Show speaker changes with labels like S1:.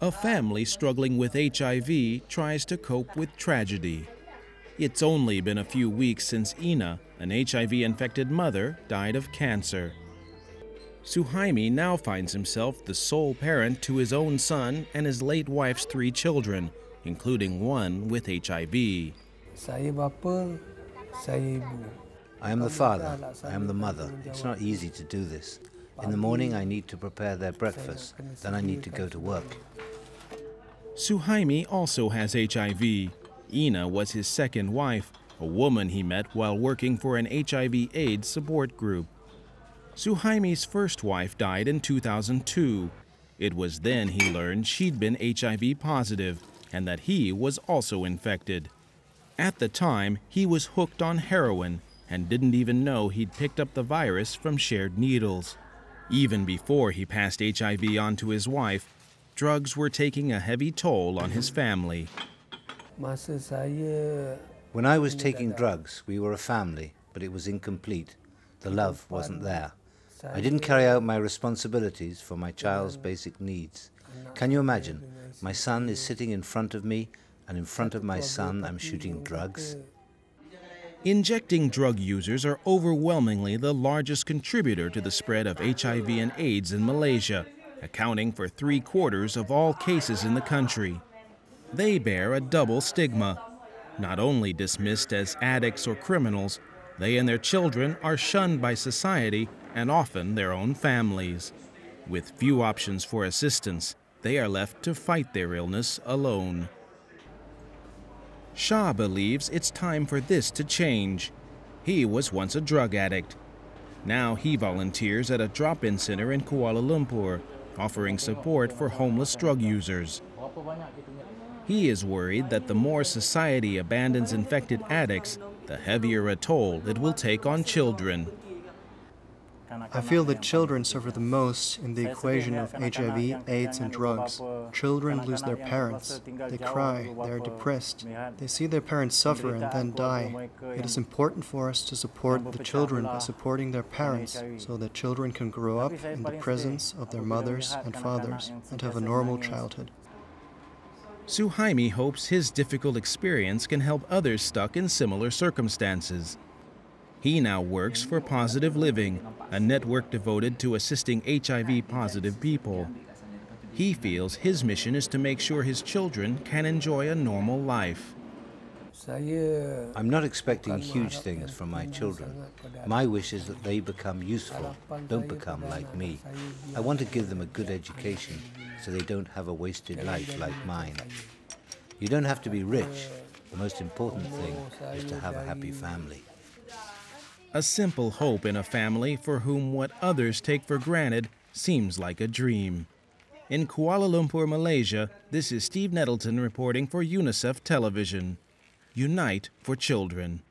S1: A family struggling with HIV tries to cope with tragedy. It's only been a few weeks since Ina, an HIV-infected mother, died of cancer. Suhaimi now finds himself the sole parent to his own son and his late wife's 3 children, including one with HIV.
S2: I am the father, I am the mother. It's not easy to do this. In the morning I need to prepare their breakfast, then I need to go to work.
S1: Suhaimi also has HIV. Ina was his second wife, a woman he met while working for an HIV/AIDS support group. Suhaimi's first wife died in 2002. It was then he learned she'd been HIV positive and that he was also infected. At the time, he was hooked on heroin and didn't even know he'd picked up the virus from shared needles. Even before he passed HIV on to his wife, drugs were taking a heavy toll on his family.
S2: When I was taking drugs, we were a family, but it was incomplete. The love wasn't there. I didn't carry out my responsibilities for my child's basic needs. Can you imagine? My son is sitting in front of me, and in front of my son I'm shooting drugs.
S1: Injecting drug users are overwhelmingly the largest contributor to the spread of HIV and AIDS in Malaysia, accounting for 3/4 of all cases in the country. They bear a double stigma. Not only dismissed as addicts or criminals, they and their children are shunned by society and often their own families. With few options for assistance, they are left to fight their illness alone. Shah believes it's time for this to change. He was once a drug addict. Now he volunteers at a drop-in center in Kuala Lumpur, offering support for homeless drug users. He is worried that the more society abandons infected addicts, the heavier a toll it will take on children.
S3: I feel that children suffer the most in the equation of HIV, AIDS, and drugs. Children lose their parents. They cry, they are depressed. They see their parents suffer and then die. It is important for us to support the children by supporting their parents, so that children can grow up in the presence of their mothers and fathers and have a normal childhood.
S1: Suhaimi hopes his difficult experience can help others stuck in similar circumstances. He now works for Positive Living, a network devoted to assisting HIV-positive people. He feels his mission is to make sure his children can enjoy a normal life.
S2: I'm not expecting huge things from my children. My wish is that they become useful, don't become like me. I want to give them a good education so they don't have a wasted life like mine. You don't have to be rich. The most important thing is to have a happy family.
S1: A simple hope in a family for whom what others take for granted seems like a dream. In Kuala Lumpur, Malaysia, this is Steve Nettleton reporting for UNICEF Television. Unite for Children.